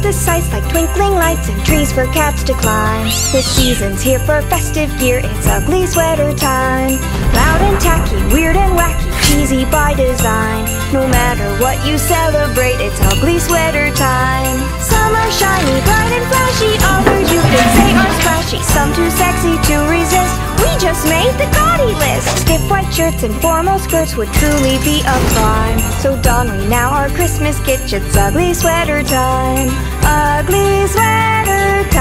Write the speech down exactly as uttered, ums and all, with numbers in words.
the sights like twinkling lights and trees for cats to climb. The season's here for festive gear, it's ugly sweater time. Loud and tacky, weird and wacky, cheesy by design. No matter what you celebrate, it's ugly sweater time. Some are shiny, bright and flashy, others you could say are splashy. Some too sexy to resist, we just made the gaudy list. Stiff white shirts and formal skirts would truly be a crime. So don we now our Christmas kitsch, it's ugly sweater time. Ugly sweater